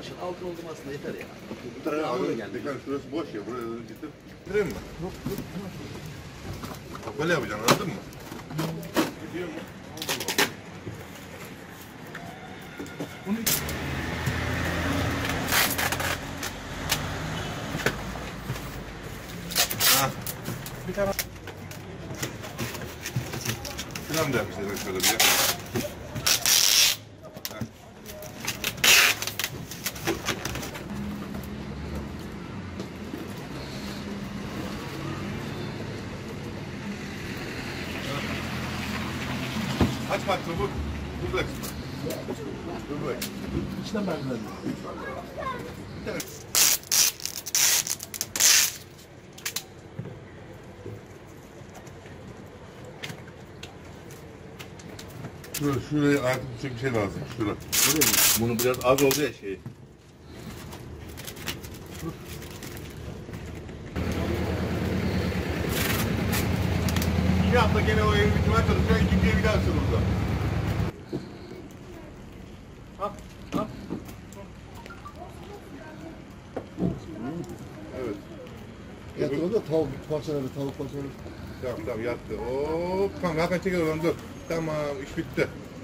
aşağı altı oldum aslında yeter ya. Bu tarafa alın geldi. Tekrar şurası boş ya. Buraya getir. Getireyim mi? Yok. Böyle yapacaksın, anladın mı? Gidiyor mu? Bunu bir tane filan da yapmışlar şöyle bir ya. Aç bak bu. Dubleks. Dubleks. İşte merdiven. Şuraya artık bir şey lazım. Şura. Bunu biraz az oldu ya şey. Bir hafta gene o evi bitirmeye çalışıyor. İkinciye bir daha sürüldü. Hop. Evet. Yattı da tavuk parçaları, tavuk parçaları. Tamam yattı. Hop. Tamam Hakan çekil oradan dur. Tamam iş bitti.